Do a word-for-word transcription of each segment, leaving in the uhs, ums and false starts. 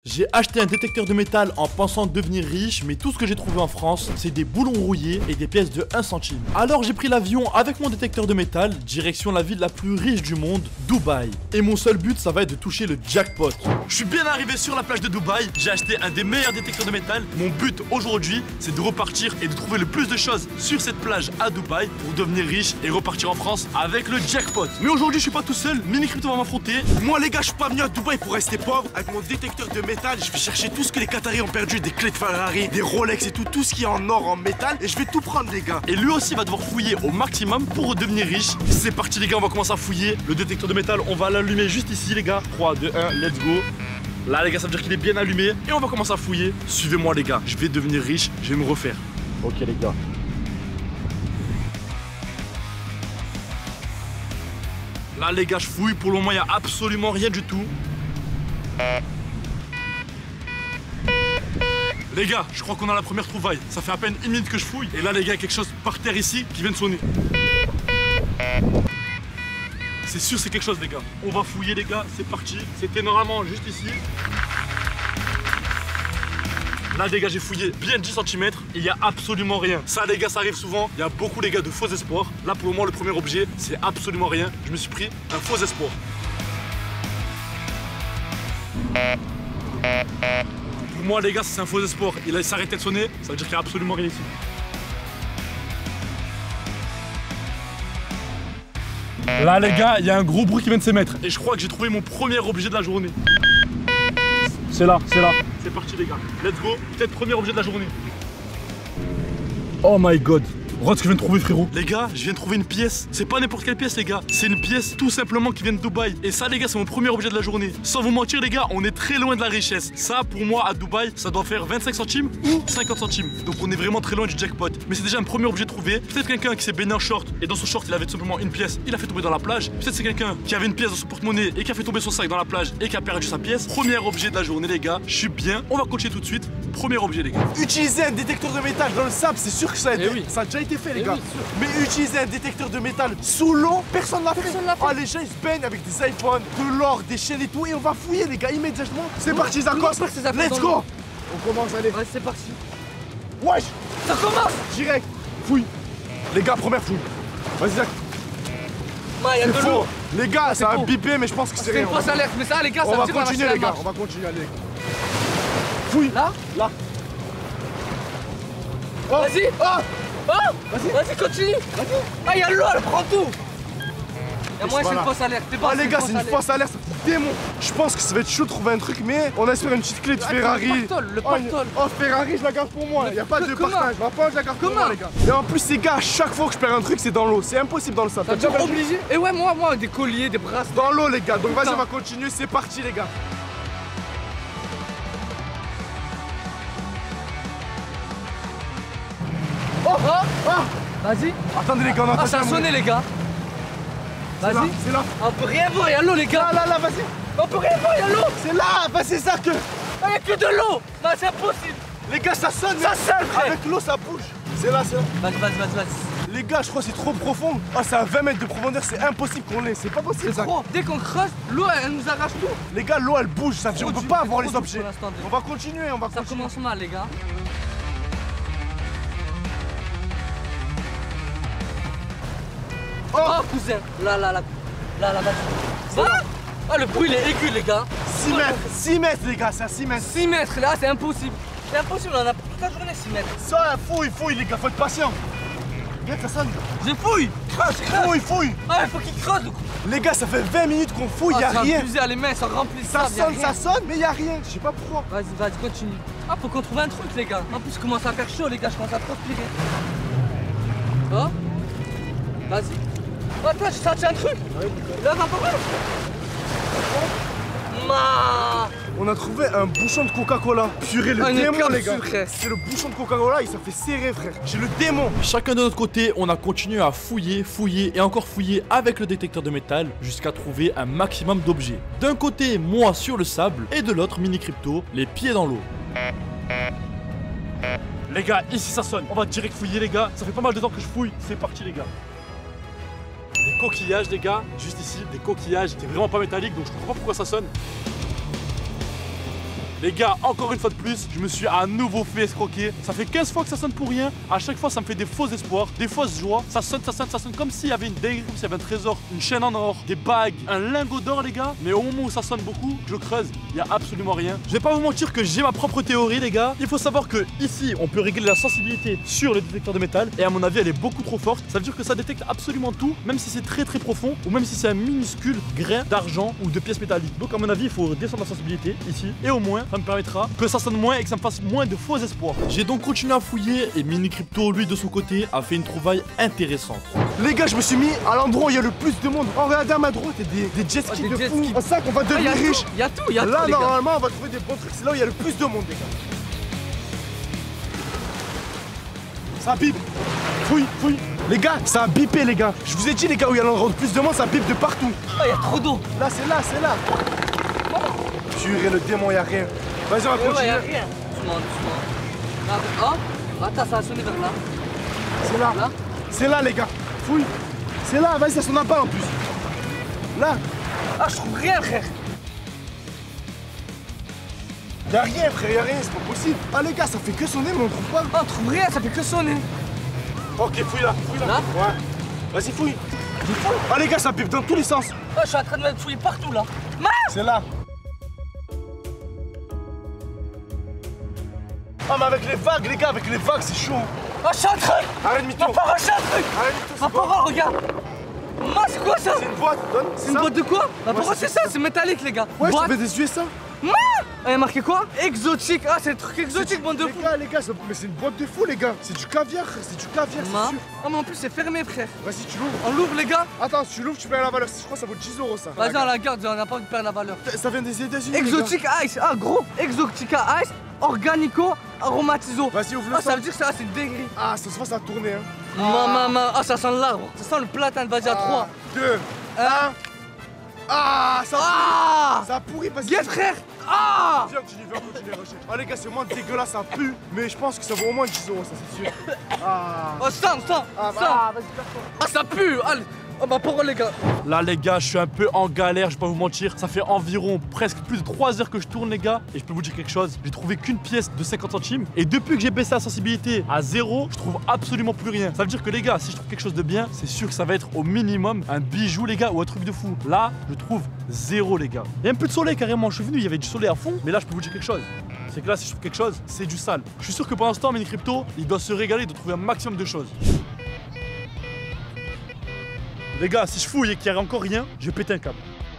J'ai acheté un détecteur de métal en pensant devenir riche, mais tout ce que j'ai trouvé en France, c'est des boulons rouillés et des pièces de un centime. Alors j'ai pris l'avion avec mon détecteur de métal, direction la ville la plus riche du monde, Dubaï. Et mon seul but, ça va être de toucher le jackpot. Je suis bien arrivé sur la plage de Dubaï, j'ai acheté un des meilleurs détecteurs de métal. Mon but aujourd'hui, c'est de repartir et de trouver le plus de choses sur cette plage à Dubaï pour devenir riche et repartir en France avec le jackpot. Mais aujourd'hui, je suis pas tout seul, Mini Crypto va m'affronter. Moi les gars, je suis pas venu à Dubaï pour rester pauvre. Avec mon détecteur de métal, je vais chercher tout ce que les Qataris ont perdu, des clés de Ferrari, des Rolex et tout, tout ce qui est en or, en métal, et je vais tout prendre les gars. Et lui aussi va devoir fouiller au maximum pour devenir riche. C'est parti les gars, on va commencer à fouiller. Le détecteur de métal, on va l'allumer juste ici les gars. trois, deux, un, let's go. Là les gars, ça veut dire qu'il est bien allumé. Et on va commencer à fouiller. Suivez-moi les gars, je vais devenir riche, je vais me refaire. Ok les gars. Là les gars, je fouille, pour le moment il n'y a absolument rien du tout. Les gars, je crois qu'on a la première trouvaille. Ça fait à peine une minute que je fouille. Et là les gars, il y a quelque chose par terre ici qui vient de sonner. C'est sûr c'est quelque chose les gars. On va fouiller les gars, c'est parti. C'était normalement juste ici. Là les gars, j'ai fouillé bien dix centimètres et il n'y a absolument rien. Ça les gars, ça arrive souvent. Il y a beaucoup les gars de faux espoirs. Là pour le moment, le premier objet, c'est absolument rien. Je me suis pris un faux espoir. Pour moi les gars, c'est un faux espoir. Il s'est arrêté de sonner, ça veut dire qu'il n'y a absolument rien ici. Là les gars, il y a un gros bruit qui vient de s'émettre. Et je crois que j'ai trouvé mon premier objet de la journée. C'est là, c'est là. C'est parti les gars. Let's go. Peut-être premier objet de la journée. Oh my god. Regarde ce que je viens de trouver frérot. Les gars, je viens de trouver une pièce. C'est pas n'importe quelle pièce les gars. C'est une pièce tout simplement qui vient de Dubaï. Et ça les gars, c'est mon premier objet de la journée. Sans vous mentir les gars, on est très loin de la richesse. Ça pour moi à Dubaï, ça doit faire vingt-cinq centimes ou cinquante centimes. Donc on est vraiment très loin du jackpot. Mais c'est déjà un premier objet trouvé. Peut-être quelqu'un qui s'est baigné en short et dans son short il avait tout simplement une pièce. Il a fait tomber dans la plage. Peut-être c'est quelqu'un qui avait une pièce dans son porte-monnaie et qui a fait tomber son sac dans la plage et qui a perdu sa pièce. Premier objet de la journée les gars. Je suis bien. On va continuer tout de suite. Premier objet les gars. Utiliser un détecteur de métal dans le sable, c'est sûr que ça a, été... oui. ça a déjà été fait les Et gars. oui, Mais utiliser un détecteur de métal sous l'eau, personne l'a fait. Ah les gens ils se baignent avec des iPhones, de l'or, des chaînes et tout. Et on va fouiller les gars immédiatement. C'est parti Zarkos. Let's go. On commence, allez. Ouais, c'est parti. Wesh. Ça commence. Direct. Fouille. Les gars, première fouille. Vas-y Zach. Ouais, y a C'est de faux. l'eau. Les gars, ça a faux. bipé mais je pense que c'est C'est rien. une fausse alerte, mais ça les gars, ça On veut va dire qu'on continuer lâché les la gars, marche. on va continuer, allez. Fouille. Là. Là. Oh. Vas-y. Ah. Oh. Vas-y. Vas-y, continue. Ah, y a l'eau, elle prend tout. Et moi, c'est voilà. une fausse alerte. Ah les gars, c'est une fausse alerte, ça fait démon. Je pense que ça va être chaud de trouver un truc, mais on espère une petite clé de Ferrari. Le pactole, le Oh, une- pactole. oh, Ferrari, je la garde pour moi. Il n'y a pas de Comment partage. Ma part, je la garde pour Comment moi, les gars. Et en plus, les gars, à chaque fois que je perds un truc, c'est dans l'eau. C'est impossible dans le sable. T'as T'as déjà déjà perdu obligé. Et ouais, moi, moi, des colliers, des bracelets. dans l'eau, les gars. Donc vas-y, Putain. on va continuer. C'est parti, les gars. Oh, Oh. ah. Vas-y. Attendez, les gars, on a Ah, ça a attention, sonné, les gars. C'est là, Vas-y. c'est là. On peut rien voir, y'a l'eau, les Là, gars. là, là, vas-y. On peut rien voir, y'a l'eau. C'est là. Bah, c'est ça que. Ah, y'a que de l'eau. Non, c'est impossible. Les gars, ça sonne. Ça mais sonne, frère. avec l'eau, ça bouge. C'est là, c'est là. Vas-y, vas-y, vas-y, vas-y. Les gars, je crois que c'est trop profond. Ah, c'est à vingt mètres de profondeur, c'est impossible qu'on l'ait. C'est pas possible, C'est ça. trop. Dès qu'on creuse, l'eau, elle nous arrache tout. Les gars, l'eau, elle bouge. Ça veut dire Trop qu'on peut dur, pas c'est avoir trop les dur objets. pour l'instant, On va continuer, on va Ça continuer. commence mal, les gars. Oh, Oh, cousin. Là, là, là. Là, là, vas-y. Va. Ah, le bruit, il est aigu, les gars. six mètres. six mètres, les gars, c'est à six mètres. six mètres, là, c'est impossible. C'est impossible, on en a pour toute la journée, six mètres. Ça, fouille, fouille, les gars, faut être patient. Regarde, ça sonne. Je fouille. Creuse, creuse. Fouille, fouille. Ah, il faut qu'il creuse, le coup. Les gars, ça fait vingt minutes qu'on fouille, Ah, y a c'est rien. abusé, les mains, ça remplit Ça sable, y a sonne, rien. ça sonne, mais y a rien. Je sais pas pourquoi. Vas-y, vas-y, continue. Ah, faut qu'on trouve un truc, les gars. En plus, il commence à faire chaud, les gars, je commence à transpirer. Oh. Vas-y. Oh, toi, j'ai senti un truc. Là, va pas mal. Ma. On a trouvé un bouchon de Coca-Cola. Purée, le Ah, une démon, les capsule, gars. frère. C'est le bouchon de Coca-Cola et ça fait serrer, frère. J'ai le démon. Chacun de notre côté, on a continué à fouiller, fouiller et encore fouiller avec le détecteur de métal jusqu'à trouver un maximum d'objets. D'un côté, moi sur le sable et de l'autre, Mini Crypto, les pieds dans l'eau. Les gars, ici ça sonne. On va direct fouiller, les gars. Ça fait pas mal de temps que je fouille. C'est parti, les gars. Des coquillages, les gars. Juste ici, des coquillages. C'est vraiment pas métallique, donc je comprends pas pourquoi ça sonne. Les gars, encore une fois de plus, je me suis à nouveau fait escroquer. Ça fait quinze fois que ça sonne pour rien. À chaque fois, ça me fait des faux espoirs, des fausses joies. Ça sonne, ça sonne, ça sonne comme s'il y avait une dinguerie, comme s'il y avait un trésor, une chaîne en or, des bagues, un lingot d'or, les gars. Mais au moment où ça sonne beaucoup, je creuse, il n'y a absolument rien. Je vais pas vous mentir que j'ai ma propre théorie, les gars. Il faut savoir que ici, on peut régler la sensibilité sur le détecteur de métal. Et à mon avis, elle est beaucoup trop forte. Ça veut dire que ça détecte absolument tout, même si c'est très très profond, ou même si c'est un minuscule grain d'argent ou de pièces métalliques. Donc à mon avis, il faut descendre la sensibilité ici. Et au moins, ça me permettra que ça sonne moins et que ça me fasse moins de faux espoirs. J'ai donc continué à fouiller et Mini Crypto, lui de son côté, a fait une trouvaille intéressante. Les gars, je me suis mis à l'endroit où il y a le plus de monde. Oh, regardez à ma droite, il y a des, des jet skis Oh, des de jet fou. skis. C'est ça qu'on va devenir Ah, y a riche. tout, y a tout, y a Là, tout, les gars. normalement, on va trouver des bons trucs. C'est là où il y a le plus de monde, les gars. Ça bip. Fouille, fouille. Les gars, ça a bipé, les gars. Je vous ai dit, les gars, où il y a l'endroit où il y a le plus de monde, ça bip de partout. Ah, y a trop d'eau. Là, c'est là, c'est là. Purée, le démon, il n'y a rien. Vas-y, on va Eh ouais, continuer. y a rien. Doucement, doucement. Là, oh, attends, ça a sonné vers là. C'est là. Là. C'est là, les gars. Fouille. C'est là, vas-y, ça sonne pas en plus. Là. Ah, je trouve rien, frère. Y'a rien, frère, y'a rien, c'est pas possible. Ah, les gars, ça fait que sonner, mais on trouve pas. Ah, on trouve rien, ça fait que sonner. Ok, fouille là, fouille là. Là. Ouais. Vas-y, fouille. Ah, les gars, ça pipe dans tous les sens. Ah, je suis en train de me fouiller partout là. C'est là. Ah, mais avec les vagues, les gars, avec les vagues, c'est chaud. Ah, je suis en train. Arrête, mytho. Ma parole, c'est un truc. Arrête, mytho, Ma c'est quoi? parole, regarde. Moi, c'est quoi ça? C'est une boîte, donne. C'est une boîte de quoi? Ma Ouais, parole, c'est c'est ça, c'est métallique, les gars. Ouais, je Boîte. te fais des U S A. Ah, il y a marqué quoi? Exotique. Ah, c'est le truc exotique, bande de Les fous. gars, les gars, ça- mais c'est une boîte de fou, les gars. C'est du caviar, frère, c'est du caviar, Ma. c'est sûr. Ah, mais en plus, c'est fermé, frère. Vas-y, tu l'ouvres. On l'ouvre, les gars. Attends, si tu l'ouvres, tu perds la valeur. Je crois que ça vaut dix euros, ça. Vas-y, on la garde, on n'a pas envie de perdre la valeur. Ça vient des États-Unis. les Exotique Ice. Ah, gros. Exotica Ice. Organico Aromatizo. gars. Vas-y, ouvre-le. Ah, ça veut dire que ça, c'est une dinguerie. Ah, ça se voit, ça a tourné, hein. Ma, ma, ma. Ah, ça sent l'arbre. Ça sent le platane. Vas-y, à trois. deux, Un. un. Ah, ça a Ah. pourri. Ça a pourri parce que. Viens, frère. Ah. Viens, continue, viens, continue, recherche. Ah, les gars, c'est moins dégueulasse, ça pue. Mais je pense que ça vaut au moins dix euros, ça, c'est sûr. Ah. Oh, sens, sens. Ah, Sens. bah, vas-y, casse-toi. Ah, ça pue. Allez. Oh, ma parole, les gars. Là les gars, je suis un peu en galère, je vais pas vous mentir. Ça fait environ presque plus de trois heures que je tourne les gars. Et je peux vous dire quelque chose, j'ai trouvé qu'une pièce de cinquante centimes. Et depuis que j'ai baissé la sensibilité à zéro, je trouve absolument plus rien. Ça veut dire que les gars, si je trouve quelque chose de bien, c'est sûr que ça va être au minimum un bijou les gars ou un truc de fou. Là, je trouve zéro les gars. Il y a un peu de soleil carrément, je suis venu, il y avait du soleil à fond. Mais là, je peux vous dire quelque chose. C'est que là, si je trouve quelque chose, c'est du sale. Je suis sûr que pendant ce temps, Mini Crypto, il doit se régaler, il doit trouver un maximum de choses. Les gars, si je fouille et qu'il n'y a encore rien, je vais péter un câble.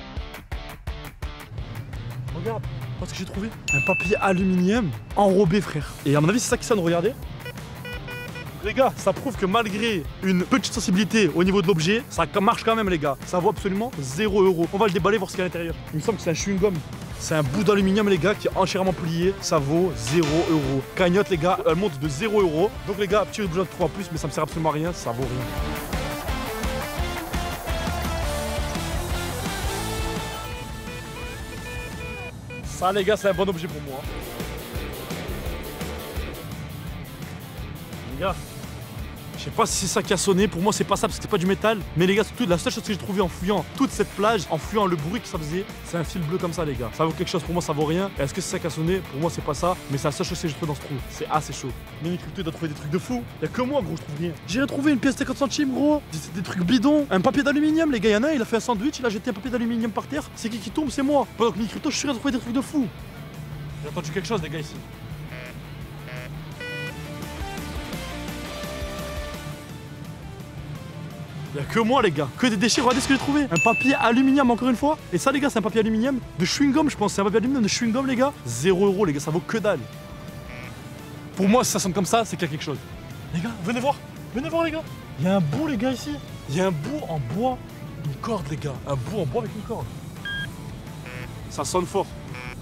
Regarde, parce que j'ai trouvé un papier aluminium enrobé, frère. Et à mon avis, c'est ça qui sonne, regardez. Les gars, ça prouve que malgré une petite sensibilité au niveau de l'objet, ça marche quand même, les gars. Ça vaut absolument zéro euro. On va le déballer, voir ce qu'il y a à l'intérieur. Il me semble que c'est un chewing-gum. C'est un bout d'aluminium, les gars, qui est entièrement plié. Ça vaut zéro euro. Cagnotte, les gars, elle monte de zéro euro. Donc, les gars, petit besoin de trois en plus, mais ça me sert absolument à rien. Ça vaut rien. Ça les gars, c'est un bon objet pour moi. Les gars, je sais pas si c'est ça qui a sonné, pour moi c'est pas ça parce que c'est pas du métal. Mais les gars, surtout la seule chose que j'ai trouvé en fouillant toute cette plage, en fouillant le bruit que ça faisait, c'est un fil bleu comme ça les gars. Ça vaut quelque chose, pour moi ça vaut rien. Est-ce que c'est ça qui a sonné? Pour moi c'est pas ça, mais c'est la seule chose que j'ai trouvé dans ce trou. C'est assez chaud. Mini Crypto il doit trouver des trucs de fou. Y'a que moi gros, je trouve rien. J'ai retrouvé une pièce de cinquante centimes gros, des, des trucs bidons, un papier d'aluminium les gars, y'en a un, il a fait un sandwich, il a jeté un papier d'aluminium par terre. C'est qui qui tombe? C'est moi. Pendant que Mini Crypto, je suis sûr de trouver des trucs de fou. J'ai entendu quelque chose les gars ici. Y'a que moi les gars, que des déchets, regardez ce que j'ai trouvé. Un papier aluminium encore une fois. Et ça les gars, c'est un papier aluminium de chewing-gum je pense. C'est un papier aluminium de chewing-gum les gars. zéro euro les gars, ça vaut que dalle. Pour moi si ça sonne comme ça, c'est qu'il y a quelque chose. Les gars, venez voir, venez voir les gars. Il y a un bout les gars ici. Il y a un bout en bois, une corde les gars. Un bout en bois avec une corde. Ça sonne fort.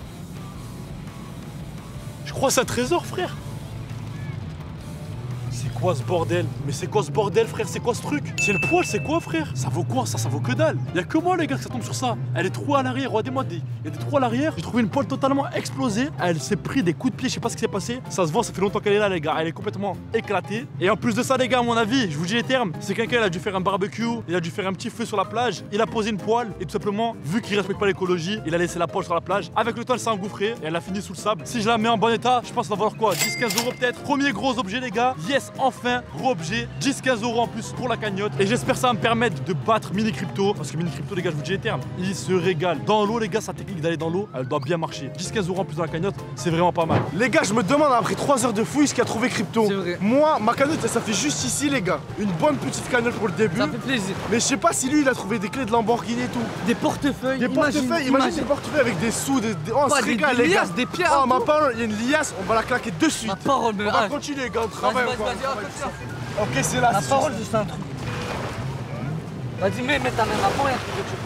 Je crois que c'est un trésor frère. C'est quoi ce bordel? Mais c'est quoi ce bordel, frère? C'est quoi ce truc? C'est le poil, c'est quoi, frère? Ça vaut quoi? Ça, ça vaut que dalle. Y'a que moi, les gars, que ça tombe sur ça. Elle est trop à l'arrière. Regardez-moi, des... il y a des trous à l'arrière. J'ai trouvé une poêle totalement explosée. Elle s'est pris des coups de pied. Je sais pas ce qui s'est passé. Ça se voit, ça fait longtemps qu'elle est là, les gars. Elle est complètement éclatée. Et en plus de ça, les gars, à mon avis, je vous dis les termes, c'est quelqu'un, il a dû faire un barbecue. Il a dû faire un petit feu sur la plage. Il a posé une poêle. Et tout simplement, vu qu'il respecte pas l'écologie, il a laissé la poêle sur la plage. Avec le temps, elle s'est engouffrée. Et elle a fini sous le sable. Si je la mets en bon état, je pense que ça va valoir quoi? dix quinze euros peut-être. Premier gros objet, les gars. Yes, enfin, gros objet. dix quinze euros en plus pour la cagnotte. Et j'espère que ça va me permettre de battre Mini Crypto. Parce que Mini Crypto, les gars, je vous dis les termes, il se régale. Dans l'eau, les gars, sa technique d'aller dans l'eau, elle doit bien marcher. dix quinze euros en plus dans la cagnotte, c'est vraiment pas mal. Les gars, je me demande après trois heures de fouille ce qu'a trouvé Crypto. C'est vrai. Moi, ma cagnotte, ça fait juste ici, les gars. Une bonne petite cagnotte pour le début. Ça fait plaisir. Mais je sais pas si lui, il a trouvé des clés de Lamborghini et tout. Des portefeuilles. Des portefeuilles, imagine des portefeuilles avec des sous, des. des... Oh, on Pas se des- régale, des les gars. liasses, des pierres, Oh, ma tout. parole, il y a une liasse, on va la claquer de suite. Ma parole, mais On va ah, continuer, les gars, on Vas-y, travaille vas-y, encore. vas-y, attention. Ok, c'est là. La c'est- parole, c'est un truc. Vas-y, mets, mets ta main à fond et un truc de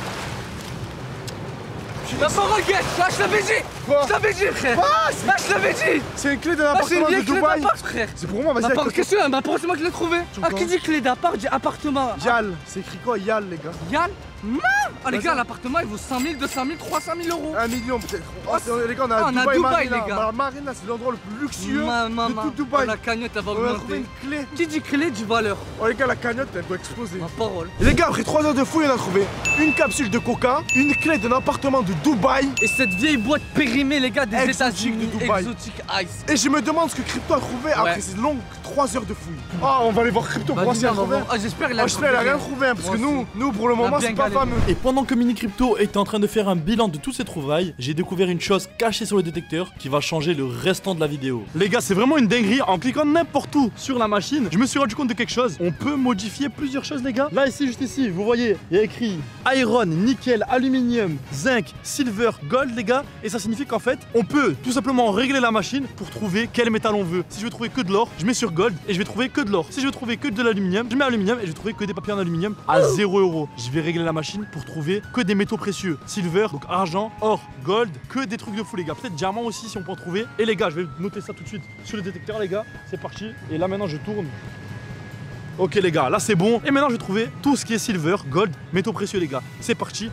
La parole, gars, là, je l'avais dit. Quoi? Je l'avais dit, frère. Passe. Là, je l'avais dit. C'est une clé d'un Là, c'est une appartement de vieille clé Dubaï. d'appart, frère. C'est pour moi, vas-y. Ma avec parole, le- qu'est-ce que c'est? Ma parole, c'est moi qui l'ai trouvé. Tu Ah, vois qui dit clé d'appart, dit appartement. Yal, c'est écrit quoi, Yal, les gars? Yann? Non. Ah, les Vas-y. gars, l'appartement, il vaut cinq mille, deux cent mille, trois cent mille euros. Un million peut-être. Oh, Ah, c'est- les gars, on a ah, on a Dubaï, Dubaï, Marina. les gars. Bah, Marina, c'est l'endroit le plus luxueux Ma, ma, de ma. tout Dubaï. La cagnotte, elle va On a trouvé augmenter. une clé. Qui dit clé, dit valeur. Oh, les gars, la cagnotte, elle doit exploser. Ma parole. Et les gars, après trois heures de fouille, on a trouvé une capsule de coca, une clé d'un appartement de Dubaï. Et cette vieille boîte périmée, les gars, des Exotique États-Unis, de Dubaï. exotique ice. Et je me demande ce que Crypto a trouvé après ces longues trois heures de fouille. Ah, on va aller voir Crypto pour voir s'il a trouvé. Ah, j'espère qu'il a Ah, j'espère qu'il a rien trouvé, hein, parce que Moi nous, aussi. nous, pour le On a moment, bien c'est pas galéré. fameux. Et pendant que Mini Crypto était en train de faire un bilan de tous ses trouvailles, j'ai découvert une chose cachée sur le détecteur qui va changer le restant de la vidéo. Les gars, c'est vraiment une dinguerie. En cliquant n'importe où sur la machine, je me suis rendu compte de quelque chose. On peut modifier plusieurs choses, les gars. Là, ici, juste ici, vous voyez, il y a écrit Iron, Nickel, Aluminium, Zinc, Silver, Gold, les gars. Et ça signifie qu'en fait, on peut tout simplement régler la machine pour trouver quel métal on veut. Si je veux trouver que de l'or, je mets sur Gold et je vais trouver que de l'or. Si je veux trouver que de l'aluminium, je mets aluminium et je vais trouver que des papiers en aluminium à zéro euro. Je vais régler la machine pour trouver que des métaux précieux. Silver, donc argent, or, gold, que des trucs de fou, les gars. Peut-être diamant aussi si on peut en trouver. Et les gars, je vais noter ça tout de suite sur le détecteur, les gars. C'est parti. Et là maintenant, je tourne. Ok les gars, là c'est bon. Et maintenant, je vais trouver tout ce qui est silver, gold, métaux précieux, les gars. C'est parti.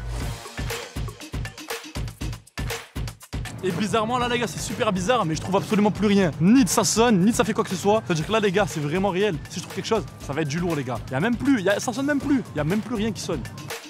Et bizarrement là les gars c'est super bizarre mais je trouve absolument plus rien. Ni de ça sonne, ni de ça fait quoi que ce soit. C'est à dire que là les gars c'est vraiment réel. Si je trouve quelque chose, ça va être du lourd les gars. Il y a même plus, y a, ça sonne même plus. Il y a même plus rien qui sonne.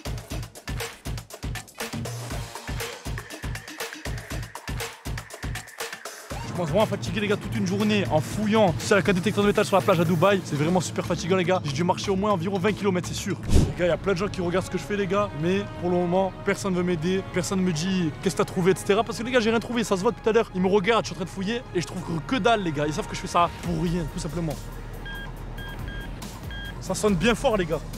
Je pense vraiment fatigué les gars toute une journée en fouillant sur un détecteur de métal sur la plage à Dubaï. C'est vraiment super fatigant les gars. J'ai dû marcher au moins environ vingt kilomètres c'est sûr. Les gars, il y a plein de gens qui regardent ce que je fais les gars. Mais pour le moment, personne ne veut m'aider. Personne ne me dit qu'est-ce que t'as trouvé, et cetera. Parce que les gars, j'ai rien trouvé. Ça se voit tout à l'heure. Ils me regardent, je suis en train de fouiller et je trouve que, que dalle les gars. Ils savent que je fais ça pour rien, tout simplement. Ça sonne bien fort les gars.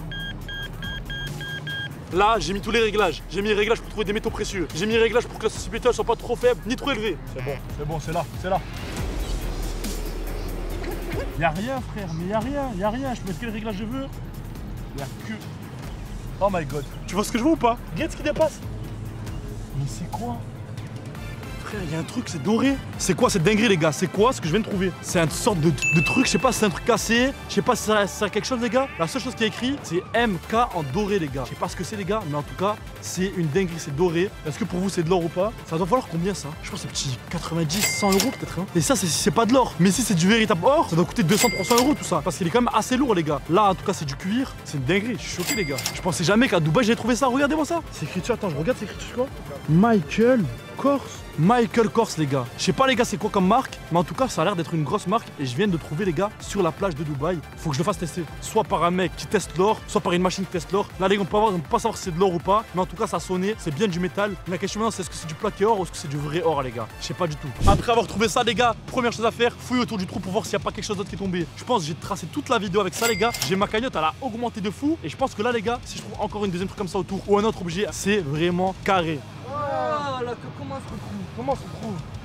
Là, j'ai mis tous les réglages. J'ai mis les réglages pour trouver des métaux précieux. J'ai mis les réglages pour que la sensibilité ne soit pas trop faible ni trop élevée. C'est bon, c'est bon, c'est là, c'est là. Y'a rien, frère, mais y'a rien, y'a rien. Je peux mettre quel réglage je veux. Y'a que. Oh my god. Tu vois ce que je vois ou pas? Regarde ce qui dépasse. Mais c'est quoi? Frère, il y a un truc, c'est doré. C'est quoi cette dinguerie, les gars? C'est quoi ce que je viens de trouver? C'est une sorte de, de truc, je sais pas si c'est un truc cassé, je sais pas si ça sert à quelque chose, les gars. La seule chose qui est écrit, c'est M K en doré, les gars. Je sais pas ce que c'est, les gars, mais en tout cas, c'est une dinguerie, c'est doré. Est-ce que pour vous, c'est de l'or ou pas? Ça doit valoir combien ça? Je pense que c'est petit quatre-vingt-dix, cent euros peut-être. Hein. Et ça, c'est pas de l'or. Mais si c'est du véritable or, ça doit coûter deux cents, trois cents euros tout ça. Parce qu'il est quand même assez lourd, les gars. Là, en tout cas, c'est du cuir. C'est une dinguerie. Je suis choqué, les gars. Je pensais jamais qu'à Dubaï, j'ai trouvé ça. Regardez-moi ça. C'est écrit dessus. Attends, je regarde, c'est écrit dessus quoi? Michael Kors. Michael Kors, les gars. Je sais pas, les gars, c'est quoi comme marque, mais en tout cas, ça a l'air d'être une grosse marque. Et je viens de trouver, les gars, sur la plage de Dubaï. Faut que je le fasse tester. Soit par un mec qui teste l'or, soit par une machine qui teste l'or. Là, les gars, on peut, avoir, on peut pas savoir si c'est de l'or ou pas, mais en tout cas, ça a sonné. C'est bien du métal. La question maintenant, c'est est-ce que c'est du plaqué or ou est-ce que c'est du vrai or, les gars? Je sais pas du tout. Après avoir trouvé ça, les gars, première chose à faire, fouiller autour du trou pour voir s'il y a pas quelque chose d'autre qui est tombé. Je pense que j'ai tracé toute la vidéo avec ça, les gars. J'ai ma cagnotte, elle a augmenté de fou. Et je pense que là, les gars, si je trouve encore une deuxième truc comme ça autour ou un autre objet, c'est vraiment carré. Oh là, que- comment on se retrouve? Comment on se retrouve?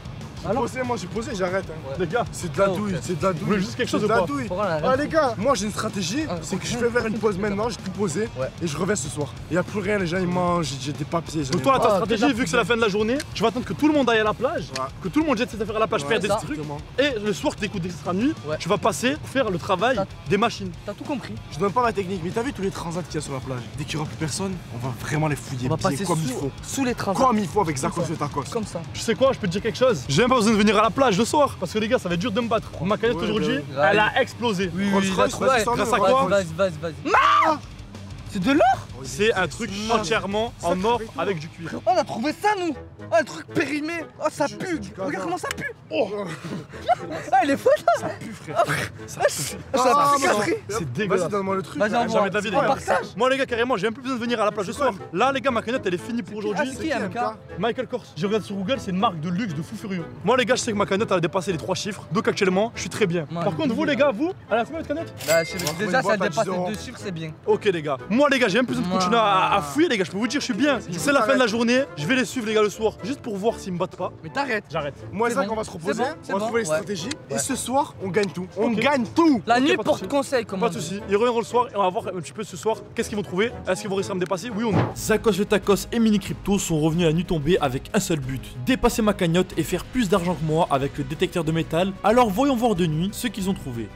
Alors Posé, moi j'ai posé, j'arrête. Hein. Les gars, C'est de la Oh, douille, ok. c'est de la vous douille. voulez juste quelque chose C'est ou de la pas? douille. Pourquoi là, Ah les gars, moi j'ai une stratégie, Ah, c'est que je fais faire une pause maintenant, j'ai tout posé Ouais. et je reviens ce soir. Il y a plus rien, les gens ils mangent, j'ai des papiers. Donc toi, là, ta Ah, stratégie, t'es vu que c'est la fin de la journée, tu vas attendre que tout le monde aille à la plage, Ouais. que tout le monde jette ses affaires à la plage, Ouais, faire des ça. trucs, Exactement. et le soir, dès que sera nuit, Ouais. tu vas passer pour faire le travail Ça. des machines. T'as tout compris. Je donne pas ma technique, mais t'as vu tous les transats qu'il y a sur la plage? Dès qu'il y aura plus personne, on va vraiment les fouiller On va bien passer comme sous, il faut. sous les transats. Comme il faut avec Zakos ça. et Tacos. Comme ça. Tu sais quoi, je peux te dire quelque chose? J'ai même pas besoin de venir à la plage le soir, parce que les gars, ça va être dur de me battre. Ma canette Ouais, aujourd'hui, bah oui. elle a explosé. Oui, Rolls oui, Royce, vas-y, vas-y, ouais. sans grâce à nous, quoi Rolls Vas-y, Royce. vas-y, vas-y. C'est de l'or? C'est un truc entièrement en or avec du cuir. On a trouvé ça, nous. Oh, un truc périmé. Oh, ça pue. Regarde comment ça pue. Oh, Ah, il est fou, ça. Pue, frère. Ça Ah, pue, non. Catherine. c'est dégueulasse. Vas-y, donne-moi le truc. Vas-y, là. envoie. Jamais de la vie, les On gars. partage. Moi, les gars, carrément, j'ai même plus besoin de venir à la plage ce soir. Là, les gars, ma canette, elle est finie pour Ah, aujourd'hui. c'est qui, M K? Michael Kors. Je regarde sur Google, c'est une marque de luxe de fou furieux. Moi, les gars, je sais que ma canette, elle a dépassé les trois chiffres. Donc, actuellement, je suis très bien. Ouais. Par contre, vous, les gars, vous, elle a combien de canettes? Bah, je sais- trouver déjà, une ça boîte à dépasse dix euros. les deux chiffres, c'est bien. Ok, les gars. Moi, les gars, j'ai même plus besoin de Moi. continuer à, à fouiller, les gars. Je peux vous dire, je suis bien. Du C'est coup, la fin de la t'arrêtes. journée. Je vais les suivre, les gars, le soir, juste pour voir s'ils me battent pas. Mais t'arrêtes. J'arrête. Moi et C'est Zach, bon. on va se reposer, C'est bon, c'est on va bon, trouver les ouais. stratégies. Et Ouais. ce soir, on gagne tout. On Ok. gagne tout. La Ok, nuit pas de porte soucis. conseil, comme Pas on de dit. soucis. Ils reviendront le soir et on va voir un petit peu ce soir qu'est-ce qu'ils vont trouver. Est-ce qu'ils vont réussir à me dépasser, oui ou non? Zakos le Tacos et Mini Crypto sont revenus à nuit tombée avec un seul but, dépasser ma cagnotte et faire plus d'argent que moi avec le détecteur de métal. Alors voyons voir de nuit ce qu'ils ont trouvé.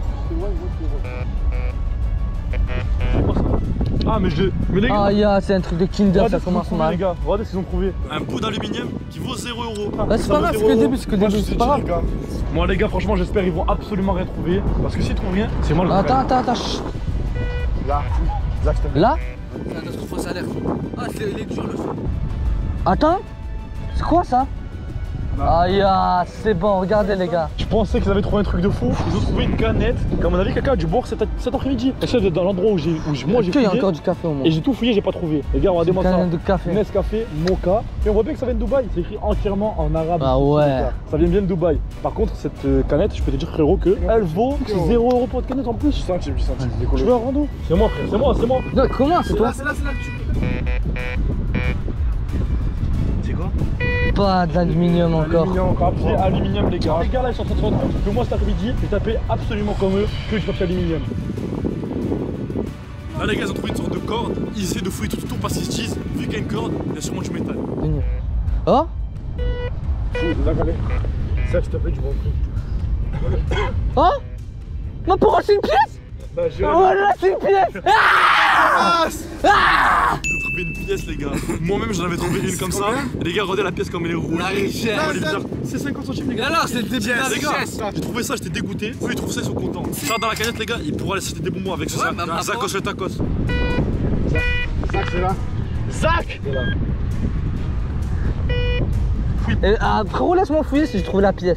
Ah mais je... Mais les gars, Ah, ya, c'est un truc de Kinder, regardez ça ce qu'ils ont commence trouvé, les mal. gars. Regardez ce qu'ils ont trouvé. Un pot d'aluminium qui vaut zéro euro. Bah, c'est pas grave, c'est que le début, c'est que le Moi, je début, te c'est dis, pas les grave. gars. Moi les gars, franchement, j'espère qu'ils vont absolument rien trouver. Parce que s'ils trouvent rien, c'est moi le Attends, attends, attends. chut. Là, Zach, je te Là? C'est un autre fausse alerte. Ah, c'est il est dur le son. Attends. C'est quoi ça? Ah, ya, c'est bon, regardez les gars. Je pensais qu'ils avaient trouvé un truc de fou. Ils ont trouvé une canette. Comme on mon avis, quelqu'un a dû boire cet, cet après-midi. Et ça, dans l'endroit où, j'ai, où j'ai- moi j'ai Est-ce qu'il y a fouillé. encore du café au moins? Et j'ai tout fouillé, j'ai pas trouvé. Les gars, regardez-moi ça. Canette de café. Nescafé, Mocha. Et on voit bien que ça vient de Dubaï. C'est écrit entièrement en arabe. Ah ouais. Ça vient bien de Dubaï. Par contre, cette euh, canette, je peux te dire, frérot, que elle vaut zéro euro pour une canette en plus. centimes, dix centimes. Je veux un rando. C'est moi, frère, c'est moi, c'est moi. Non, comment c'est toi? c'est là, c'est là que tu C'est quoi? Pas d'aluminium encore. Aluminium encore. Papier aluminium, les gars. Les gars, là, ils sont en train de se rendre compte que moi, cet après-midi, j'ai tapé absolument comme eux que du papier aluminium. Là, les gars, ils ont trouvé une sorte de corde. Ils essaient de fouiller tout autour parce qu'ils se disent, vu qu'il y a une corde, il y a sûrement du métal. Oh? allez. Ça, je te plaît, du bon prix. Oh? Mais pourquoi c'est une pièce? Bah, je. Oh là, c'est une pièce! Ah! Ah! Ils ont trouvé une pièce, les gars. Moi-même, j'en avais trouvé une comme ça. Et les gars, regardez la pièce comme elle est rouge. La richesse. Ouais, elle est bizarre. C'est cinquante centimes, les gars. Alors, c'est des Yes, les gars, richesse. j'ai trouvé ça, j'étais dégoûté. Eux, ils trouvent ça, ils sont contents. Ça, dans la canette, les gars, ils pourraient aller s'acheter des bonbons avec ce Ouais, sac. bah, bravo. Zakos le Tacos. Zach, c'est là. Zach! Et, ah, frérot, laisse-moi fouiller si j'ai trouvé la pièce.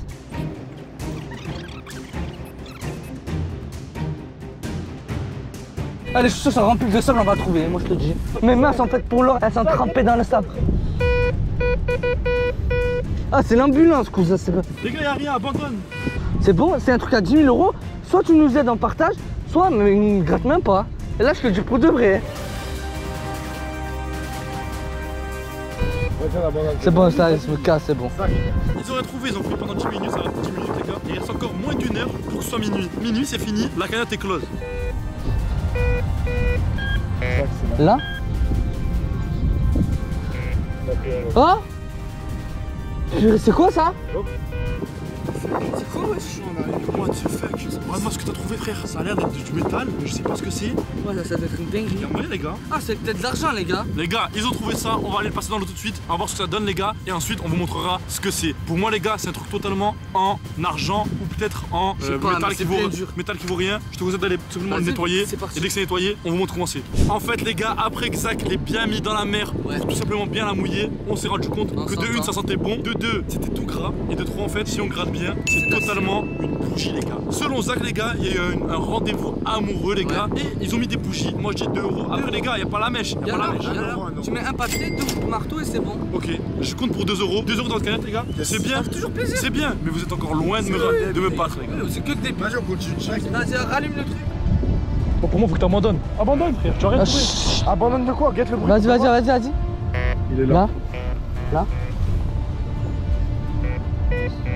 Allez, je suis sûr, ça remplit de sable, on va le trouver, moi je te dis. Mes mains sont faites pour l'or, elles sont trempées dans le sable. Ah, c'est l'ambulance, cousin, c'est Les gars, y'a rien, abandonne. c'est bon, c'est un truc à dix mille euros. Soit tu nous aides en partage, soit mais il ne gratte même pas. Et là, je te le dis pour de vrai. C'est bon, ça, je me casse, c'est bon. Ils auraient trouvé, ils ont pris pendant dix minutes, ça va dix minutes, les gars. Et il reste encore moins d'une heure pour que ce soit minuit. Minuit, c'est fini, la canette est close. Là? Oh? C'est quoi ça? C'est quoi, wesh? What the fuck? Regarde-moi ce que t'as trouvé, frère. Ça a l'air d'être du métal, mais je sais pas ce que c'est. Ouais, ça, ça doit être une dinguerie. Y'a moyen, les gars. Ah, c'est peut-être de l'argent, les gars. Les gars, ils ont trouvé ça, on va aller le passer dans l'eau tout de suite, on va voir ce que ça donne les gars, et ensuite on vous montrera ce que c'est. Pour moi les gars, c'est un truc totalement en argent ou peut-être en Je sais euh, pas, métal, mais qui c'est vaut, bien dur. métal qui vaut rien. Je te conseille d'aller simplement le Vas-y, nettoyer, c'est parti. et dès que c'est nettoyé, on vous montre comment c'est. En fait les gars, après que Zach l'ait bien mis dans la mer, Ouais. pour tout simplement bien la mouiller, on s'est rendu compte On que de s'entend. une ça sentait bon, de deux c'était tout gras, et de trois en fait, si on gratte bien, c'est totalement une bougie les gars. Selon Zach les gars, il y a eu un, un rendez-vous amoureux les Ouais. gars, et ils ont mis des bougies, moi j'ai deux euros. Après les gars, il n'y a pas la mèche, il n'y a pas la Y'a là, mèche. y'a là. Tu mets un papier, deux coups de marteau et c'est bon. Ok, je compte pour deux euros. deux euros dans votre canette, les gars. C'est bien. Ça fait toujours plaisir. C'est bien, mais vous êtes encore loin de me, Oui, de me oui. battre, les gars. C'est que des début. Vas-y, on continue. Vas-y, rallume le truc. Bon, pour moi, faut que t'abandonnes. Abandonne, frère. Tu as rien Ah, trouvé. chut. Abandonne de quoi? Guette le bruit. Vas-y, vas-y, vas-y, vas-y. Il est Là. Là.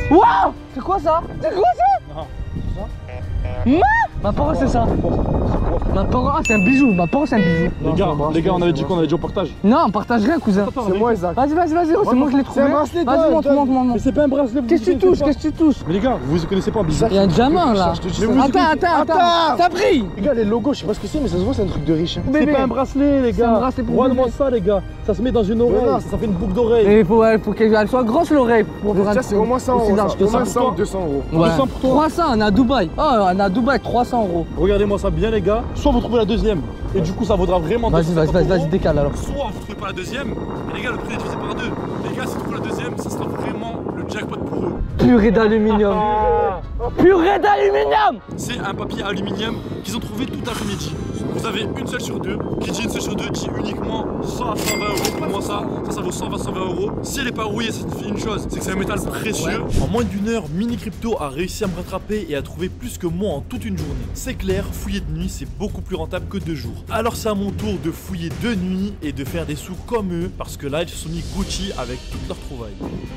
Waouh! C'est quoi ça? C'est quoi ça? Non. Ma Ma parole c'est ça. Ma parole, ah, c'est un bijou. Ma parole c'est un bijou. Les gars, les gars, on avait dit qu'on avait dit au partage. Non, on partage rien, cousin. C'est moi, Isaac. Vas-y, vas-y, vas-y, c'est moi qui l'ai trouvé. C'est un bracelet, Vas-y, toi, montre, toi. montre, montre. Mais c'est pas un bracelet. Qu'est-ce que tu touches? Qu'est-ce que tu touches? Mais les gars, vous ne connaissez pas Bizarre. Il y a un diamant là. Attends, attends, attends. T'as pris? Les gars, les logos, je sais pas ce que c'est, mais ça se voit, c'est un truc de riche. C'est pas un bracelet, les C'est un gars. bracelet pour Regarde-moi bébé. ça, les gars. Ça se met dans une oreille. non. Ça fait une boucle d'oreille. Et il faut, ouais, faut qu'elle soit grosse l'oreille pour voir. Ça, c'est au moins cent aussi euros. large ça. que Au ça. moins cent ou deux cents euros. Ouais. deux cents pour toi. trois cents, on est à Dubaï. Oh, on est à Dubaï, trois cents euros. Regardez-moi ça bien, les gars. Soit vous trouvez la deuxième, et du coup, ça vaudra vraiment Vas-y, vas-y, vas-y, vas-y, décale alors. Soit vous trouvez pas la deuxième, et les gars, le prix est divisé par deux. Les gars, si vous trouvez la deuxième, ça sera vraiment le jackpot pour eux. Purée d'aluminium. Purée d'aluminium. C'est un papier aluminium qu'ils ont trouvé tout après-midi. Vous avez une seule sur deux. Qui dit une seule sur deux dit uniquement cent à cent vingt euros. Pour moi, ça, ça, ça vaut cent vingt à cent vingt euros. Si elle est pas rouillée, ça signifie une chose, c'est que c'est un métal précieux. En moins d'une heure, Mini Crypto a réussi à me rattraper et à trouver plus que moi en toute une journée. C'est clair, fouiller de nuit, c'est beaucoup plus rentable que de jour. Alors c'est à mon tour de fouiller de nuit et de faire des sous comme eux, parce que là, ils se sont mis Gucci avec toutes leurs trouvailles.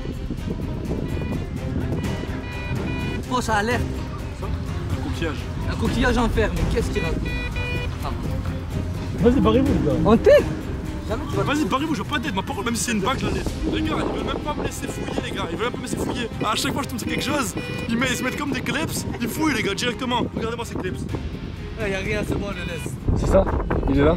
Oh, ça a l'air. Un coquillage. Un coquillage en fer, mais qu'est-ce qu'il a? Vas-y, barrez-vous, les gars. En tête? Jamais tu vas. Vas-y, barrez-vous, je veux pas d'aide. Ma parole, même si c'est une bague, je la laisse. Les gars, ils veulent même pas me laisser fouiller, les gars. Ils veulent même pas me laisser fouiller. À chaque fois que je tombe sur quelque chose, ils, mettent, ils se mettent comme des clips. Ils fouillent, les gars, directement. Regardez-moi ces clips. Ah, y'a rien, c'est bon, on le laisse. C'est ça? Il est là?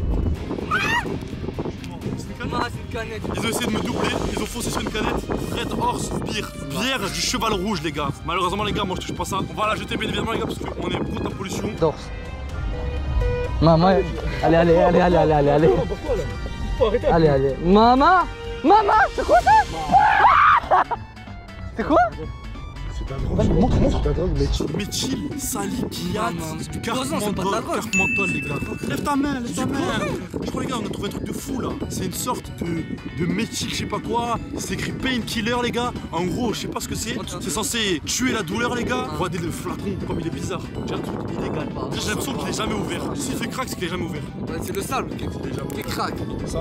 Non, c'est une canette. Ils ont essayé de me doubler, ils ont foncé sur une canette. Red Horse Beer. Bière du cheval rouge, les gars. Malheureusement, les gars, moi je touche pas ça. On va la jeter bien évidemment, les gars, parce qu'on est contre la pollution. Dorse. Maman, allez, allez, allez, allez, allez, allez, allez. Pourquoi là? Faut arrêter. Allez, allez. Maman! Maman! C'est quoi ça? C'est quoi? C'est un drogue. Montre, montre. C'est un drogue, mais chill. Méthyle, salicyate, Non, non, carte non, c'est pas de la mentol, drogue. carte mentol, les gars. Lève ta main, lève ta main. Je crois, les gars, on a trouvé un truc de fou là. C'est une sorte de, de méthyle, je sais pas quoi. C'est écrit painkiller, les gars. En gros, je sais pas ce que c'est. C'est censé tuer la douleur, les gars. Regardez le flacon, comme il est bizarre. J'ai un truc illégal. J'ai l'impression qu'il est jamais ouvert. S'il fait crack, c'est qu'il est jamais ouvert. C'est le sable qui, qui craque. Ça,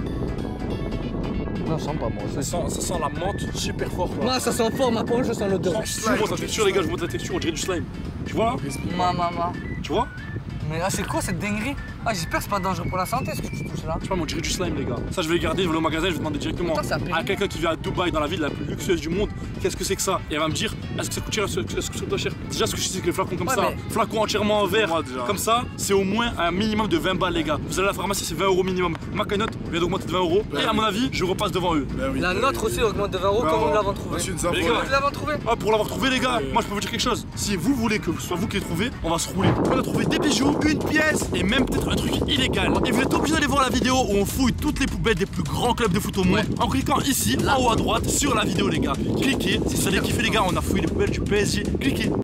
Non, ça sent pas moi. ça sent, ça sent la menthe super fort. Là. Moi, ça sent fort, ma parole, je sens l'odeur. Je montre la texture, les gars, je montre la texture, on dirait du slime. Tu vois là? Maman, maman. Tu vois? Mais ah, c'est quoi cette dinguerie? Ah, j'espère que c'est pas dangereux pour la santé ce que tu touches là. Je sais pas, moi, on dirait du slime, les gars. Ça, je vais le garder, je vais aller au magasin, je vais demander directement Putain, ça paye. à quelqu'un qui vit à Dubaï, dans la ville la plus luxueuse du monde, qu'est-ce que c'est que ça? Et elle va me dire, est-ce que ça coûte cher, est-ce que ça coûte cher? Déjà, ce que je sais, c'est que les flacons comme Ouais, ça, mais- flacons entièrement en verre, comme ça, c'est au moins un minimum de vingt balles, les gars. Vous allez à la pharmacie, c'est vingt euros minimum. Ma cagnotte vient d'augmenter de vingt euros. Et à mon avis, je repasse devant eux. La nôtre aussi augmente de vingt euros comme nous l'avons trouvé. Les gars, Nous l'avons trouvé. ah, pour l'avoir trouvé, les gars, moi je peux vous dire quelque chose. Si vous voulez que ce soit vous qui l'ayez trouvé, on va se rouler. On a trouvé des bijoux, une pièce et même peut-être un truc illégal. Et vous êtes obligé d'aller voir la vidéo où on fouille toutes les poubelles des plus grands clubs de foot au monde en cliquant ici, en haut à droite, sur la vidéo, les gars. Cliquez, si vous allez kiffer, les gars, on a fouillé les poubelles du P S G. Cliquez.